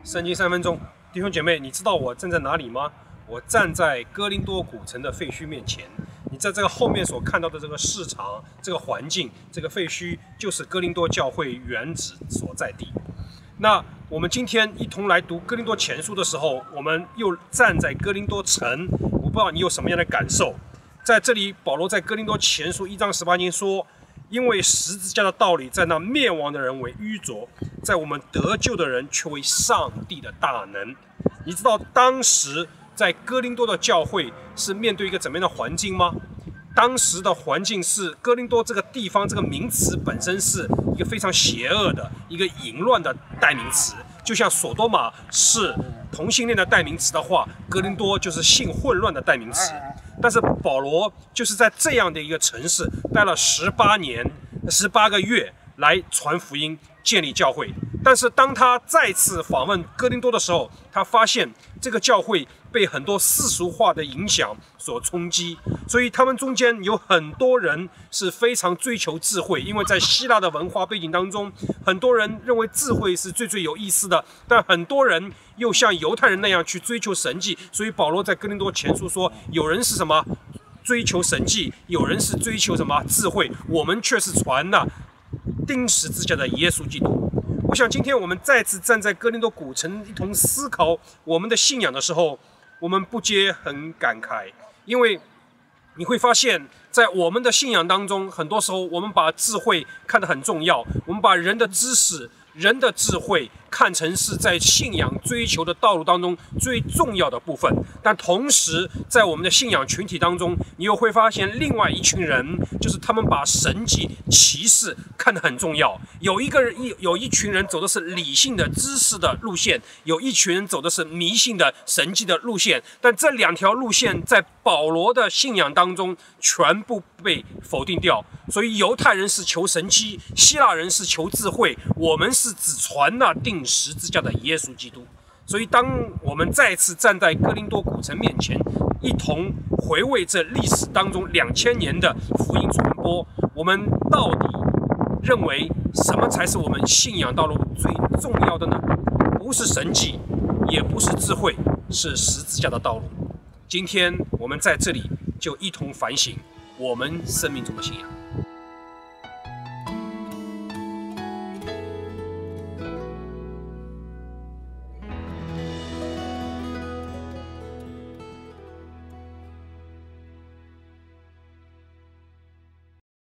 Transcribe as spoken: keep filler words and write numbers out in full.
圣经三分钟，弟兄姐妹，你知道我站在哪里吗？我站在哥林多古城的废墟面前。你在这个后面所看到的这个市场、这个环境、这个废墟，就是哥林多教会原址所在地。那我们今天一同来读哥林多前书的时候，我们又站在哥林多城，我不知道你有什么样的感受。在这里，保罗在哥林多前书一章十八节说：“因为十字架的道理，在那灭亡的人为愚拙，在我们得救的人却为上帝的大能。”你知道当时在哥林多的教会是面对一个怎么样的环境吗？当时的环境是哥林多这个地方，这个名词本身是一个非常邪恶的、一个淫乱的代名词。就像索多玛是同性恋的代名词的话，哥林多就是性混乱的代名词。但是保罗就是在这样的一个城市待了十八年、十八个月来传福音、建立教会。但是当他再次访问哥林多的时候，他发现这个教会被很多世俗化的影响所冲击，所以他们中间有很多人是非常追求智慧，因为在希腊的文化背景当中，很多人认为智慧是最最有意思的，但很多人又像犹太人那样去追求神迹。所以保罗在哥林多前书说，有人是什么追求神迹，有人是追求什么智慧，我们却是传那钉十字架的耶稣基督。我想今天我们再次站在哥林多古城一同思考我们的信仰的时候，我们不禁很感慨，因为你会发现在我们的信仰当中，很多时候我们把智慧看得很重要，我们把人的知识、人的智慧看成是在信仰追求的道路当中最重要的部分。但同时在我们的信仰群体当中，你又会发现另外一群人，就是他们把神迹奇事看得很重要。有一个人有一群人走的是理性的知识的路线，有一群人走的是迷信的神迹的路线。但这两条路线在保罗的信仰当中全部被否定掉。所以犹太人是求神迹，希腊人是求智慧，我们是只传那钉十字架的耶稣基督。所以当我们再次站在哥林多古城面前，一同回味这历史当中两千年的福音传播，我们到底认为什么才是我们信仰道路最重要的呢？不是神迹，也不是智慧，是十字架的道路。今天我们在这里就一同反省我们生命中的信仰。